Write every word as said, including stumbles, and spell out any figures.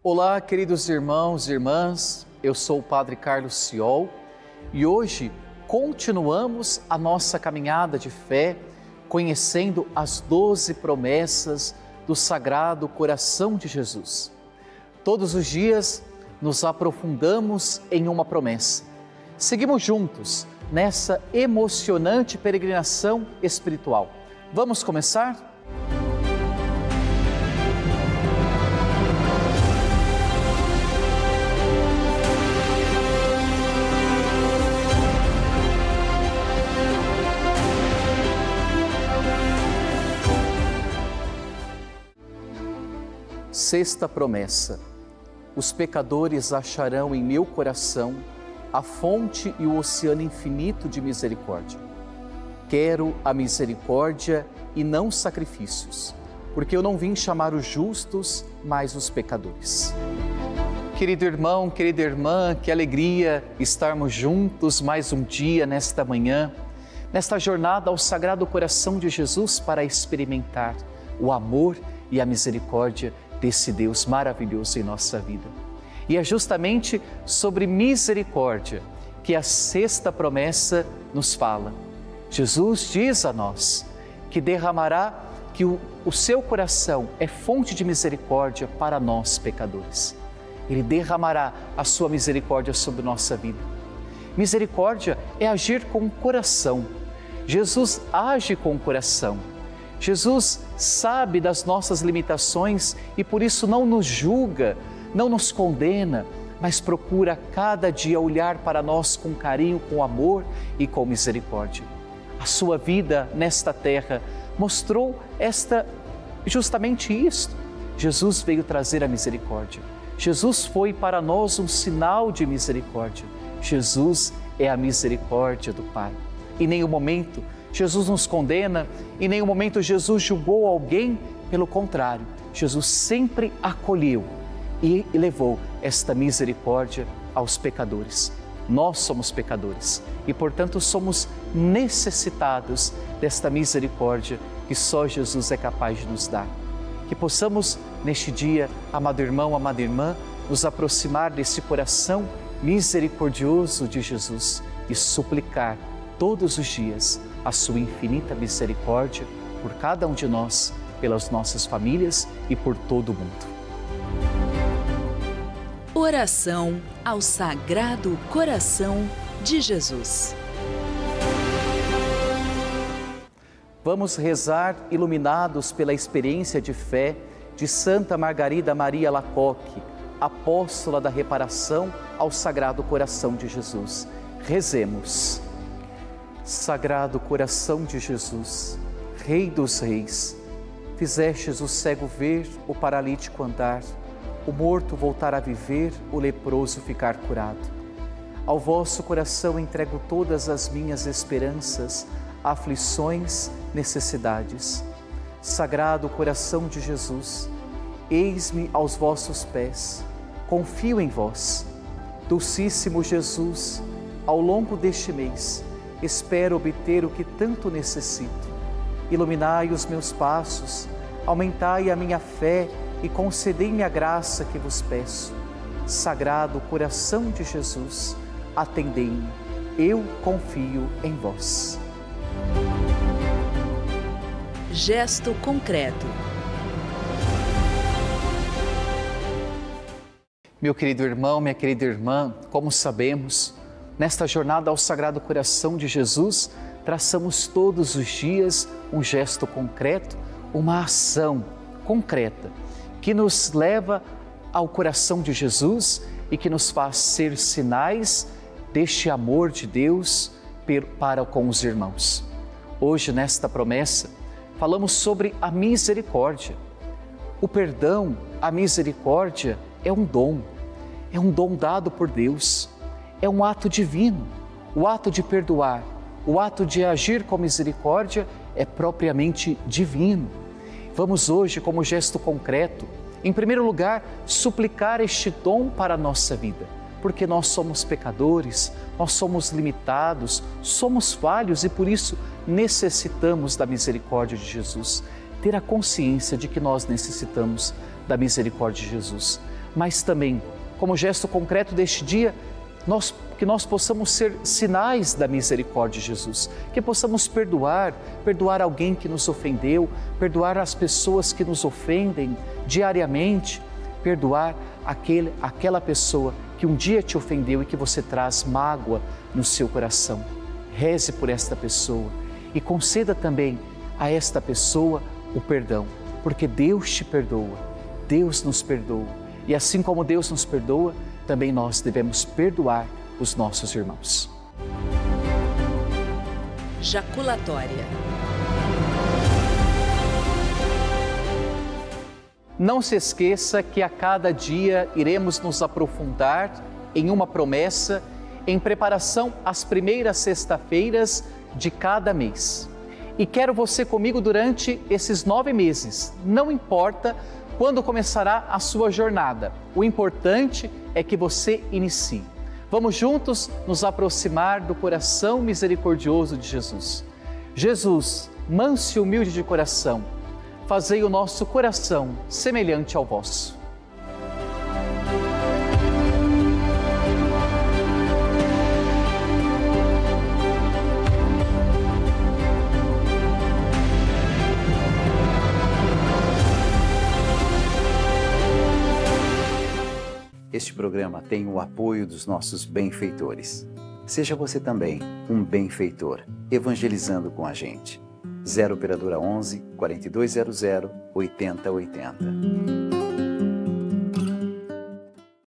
Olá, queridos irmãos e irmãs, eu sou o Padre Carlos Ciol e hoje continuamos a nossa caminhada de fé, conhecendo as doze promessas do Sagrado Coração de Jesus. Todos os dias nos aprofundamos em uma promessa. Seguimos juntos nessa emocionante peregrinação espiritual. Vamos começar? Sexta promessa: os pecadores acharão em meu coração a fonte e o oceano infinito de misericórdia. Quero a misericórdia e não sacrifícios, porque eu não vim chamar os justos, mas os pecadores. Querido irmão, querida irmã, que alegria estarmos juntos mais um dia nesta manhã, nesta jornada ao Sagrado Coração de Jesus para experimentar o amor e a misericórdia desse Deus maravilhoso em nossa vida. E é justamente sobre misericórdia que a sexta promessa nos fala. Jesus diz a nós que derramará, que o, o seu coração é fonte de misericórdia para nós pecadores. Ele derramará a sua misericórdia sobre nossa vida. Misericórdia é agir com o coração. Jesus age com o coração. Jesus sabe das nossas limitações e por isso não nos julga, não nos condena, mas procura cada dia olhar para nós com carinho, com amor e com misericórdia. A sua vida nesta terra mostrou esta, justamente isto. Jesus veio trazer a misericórdia. Jesus foi para nós um sinal de misericórdia. Jesus é a misericórdia do Pai. Em nenhum momento Jesus nos condena, em nenhum momento Jesus julgou alguém, pelo contrário, Jesus sempre acolheu e levou esta misericórdia aos pecadores. Nós somos pecadores e, portanto, somos necessitados desta misericórdia que só Jesus é capaz de nos dar. Que possamos, neste dia, amado irmão, amada irmã, nos aproximar desse coração misericordioso de Jesus e suplicar todos os dias a sua infinita misericórdia por cada um de nós, pelas nossas famílias e por todo o mundo. Oração ao Sagrado Coração de Jesus. Vamos rezar iluminados pela experiência de fé de Santa Margarida Maria Lacoque, apóstola da reparação ao Sagrado Coração de Jesus. Rezemos. Sagrado Coração de Jesus, Rei dos Reis, fizestes o cego ver, o paralítico andar, o morto voltar a viver, o leproso ficar curado. Ao vosso coração entrego todas as minhas esperanças, aflições, necessidades. Sagrado Coração de Jesus, eis-me aos vossos pés, confio em vós. Dulcíssimo Jesus, ao longo deste mês, espero obter o que tanto necessito. Iluminai os meus passos, aumentai a minha fé e concedei-me a graça que vos peço. Sagrado Coração de Jesus, atendei-me, eu confio em vós. Gesto concreto. Meu querido irmão, minha querida irmã, como sabemos, nesta jornada ao Sagrado Coração de Jesus, traçamos todos os dias um gesto concreto, uma ação concreta, que nos leva ao coração de Jesus e que nos faz ser sinais deste amor de Deus para com os irmãos. Hoje, nesta promessa, falamos sobre a misericórdia. O perdão, a misericórdia é um dom, é um dom dado por Deus. É um ato divino. O ato de perdoar, o ato de agir com misericórdia é propriamente divino. Vamos hoje, como gesto concreto, em primeiro lugar, suplicar este dom para a nossa vida, porque nós somos pecadores, nós somos limitados, somos falhos e por isso necessitamos da misericórdia de Jesus. Ter a consciência de que nós necessitamos da misericórdia de Jesus. mas também, como gesto concreto deste dia, nós, que nós possamos ser sinais da misericórdia de Jesus, que possamos perdoar, perdoar alguém que nos ofendeu, perdoar as pessoas que nos ofendem diariamente, perdoar aquele, aquela pessoa que um dia te ofendeu e que você traz mágoa no seu coração. Reze por esta pessoa e conceda também a esta pessoa o perdão, porque Deus te perdoa, Deus nos perdoa. E assim como Deus nos perdoa, também nós devemos perdoar os nossos irmãos. Jaculatória. Não se esqueça que a cada dia iremos nos aprofundar em uma promessa em preparação às primeiras sexta-feiras de cada mês. E quero você comigo durante esses nove meses, não importa quando começará a sua jornada, o importante é que você inicie. Vamos juntos nos aproximar do coração misericordioso de Jesus. Jesus, manso e humilde de coração, fazei o nosso coração semelhante ao vosso. Este programa tem o apoio dos nossos benfeitores. Seja você também um benfeitor, evangelizando com a gente. zero operadora onze, quarenta e dois zero zero, oitenta oitenta.